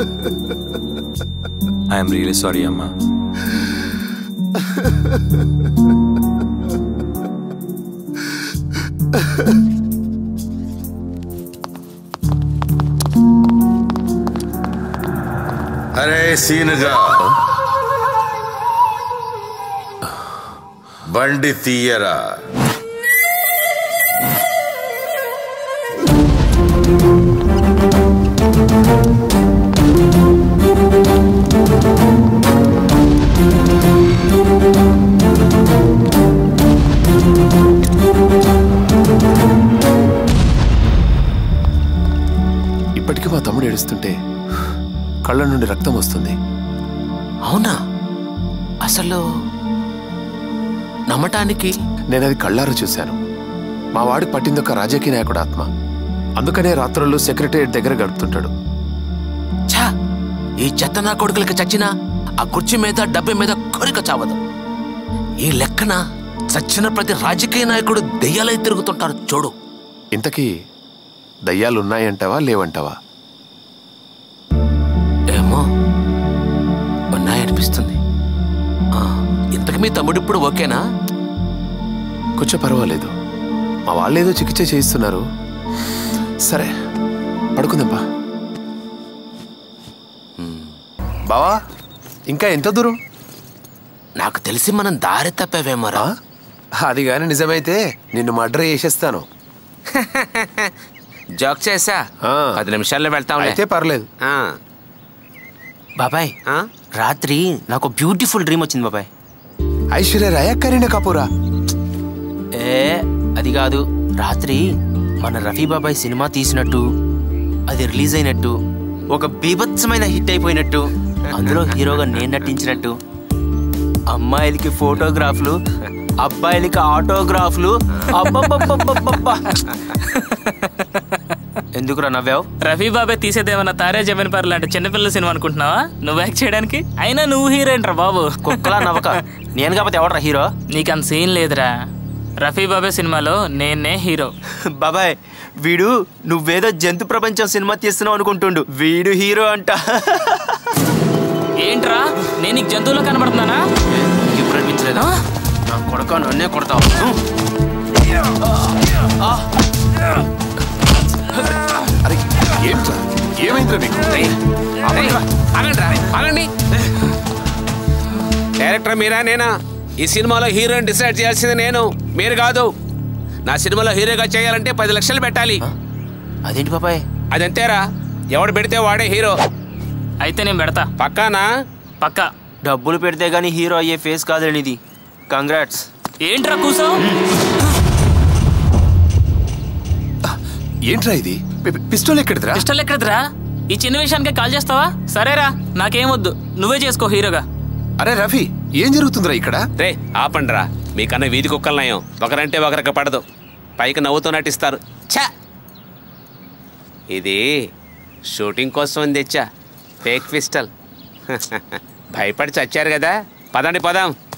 I'm really sorry అమ్మా. అరే సీనుగా బండి తీయరా. ఇప్పటికీ మా తమ్ముడు ఏడుస్తుంటే కళ్ళ నుండి రక్తం వస్తుంది. అవునా? అసలు నమ్మటానికి నేనది కళ్ళారా చూశాను. మా వాడికి పట్టిందొక రాజకీయ నాయకుడు ఆత్మ. అందుకనే రాత్రుల్లో సెక్రటేరియట్ దగ్గర గడుపుతుంటాడు. ఛా, ఈ చెత్త నా కొడుకులకి చచ్చినా ఆ కుర్చీ మీద డబ్బు మీద కోరిక చావదు. ఈ లెక్కన చచ్చిన ప్రతి రాజకీయ నాయకుడు దెయ్యాలై తిరుగుతుంటారు చూడు. ఇంతకీ దయ్యాలున్నాయంటావా లేవంటావా? ఏమో, ఉన్నాయనిపిస్తుంది. ఇంతకు మీ తమ్ముడు ఇప్పుడు ఓకేనా? కొంచెం పర్వాలేదు. మా వాళ్ళేదో చికిత్స చేయిస్తున్నారు. సరే పడుకుందాంపా. బావా, ఇంకా ఎంత దూరం? నాకు తెలిసి మనం దారి తప్పేవేమోరా. అది గాని నిజమైతే నిన్ను మర్డర్ చేసేస్తాను. జోక్ చేసా. 10 నిమిషాల్లో వెళ్తాం. అయితే పర్లేదు. బాబాయ్, రాత్రి నాకు బ్యూటిఫుల్ డ్రీమ్ వచ్చింది బాబాయ్. ఐశ్వర్య రాయ్, కరీనా కపూరా? అది కాదు. రాత్రి మన రఫీ బాబాయ్ సినిమా తీసినట్టు, అది రిలీజ్ అయినట్టు, ఒక బీభత్సమైన హిట్ అయిపోయినట్టు, అందులో హీరోగా నేను నటించినట్టు, అమ్మాయిలకి ఫోటోగ్రాఫ్లు, అబ్బాయిలకి ఆటోగ్రాఫ్లు. అబ్బబ్బబ్బబ్బబ్బబ్బా! ఎందుకురా నవ్వావు? రఫీ బాబాయ్ తీసేదేమన్నా తారే జమీన్ పర్ లాంటి చిన్నపిల్లల సినిమా అనుకుంటున్నావా నువ్వు యాక్ట్ చేయడానికి? అయినా నువ్వు హీరోయిన్ రా బాబు. కుక్కలా నవ్వక. నేను కాకపోతే ఎవడరా హీరో? నీకంత సీన్ లేదురా. రఫీ బాబాయ్ సినిమాలో నేనే హీరో. బాబాయ్, వీడు నువ్వేదో జంతు ప్రపంచం సినిమా తీస్తున్నావు అనుకుంటుండు. వీడు హీరో అంట. ఏంట్రా, నేను నీకు జంతువులో కనబడుతున్నానా? ఇప్పుడు అనిపించలేదా? నా కొడుకు నన్నే కొడతావు. అరే ఏంట్రా, ఏమైందిరా నీకు? ఆగండి. డైరెక్టర్ మీరా నేనా? ఈ సినిమాలో హీరోని డిసైడ్ చేయాల్సింది నేను, మీరు కాదు. నా సినిమాలో హీరోగా చేయాలంటే 10 లక్షలు పెట్టాలి. అదేంటి బాబాయ్? అదంతేరా, ఎవడు పెడితే వాడే హీరో. అయితే నేను పెడతా. పక్కానా? పక్కా. డబ్బులు పెడితే గానీ హీరో అయ్యే ఫేస్ కాదులేనిది. కంగ్రాట్స్. ఏంట్రా కూసో? ఏంట్రా ఇది? పిస్టల్ ఎక్కడిదిరా? పిస్టల్ ఎక్కడిదిరా? ఈ చిన్న విషయానికే కాల్ చేస్తావా? సరేరా, నాకేమొద్దు, నువ్వే చేసుకో హీరోగా. అరే రఫీ, ఏం జరుగుతుందిరా ఇక్కడ? రే ఆపండ్రా, మీకన్నా వీధి కుక్కలు నయం. ఒకరంటే ఒకరికి పడదు, పైకి నవ్వుతూ నటిస్తారు. ఛా, ఇది షూటింగ్ కోసం తెచ్చా, ఫేక్ పిస్టల్. భయపడి చచ్చారు కదా. పదండి, పోదాం.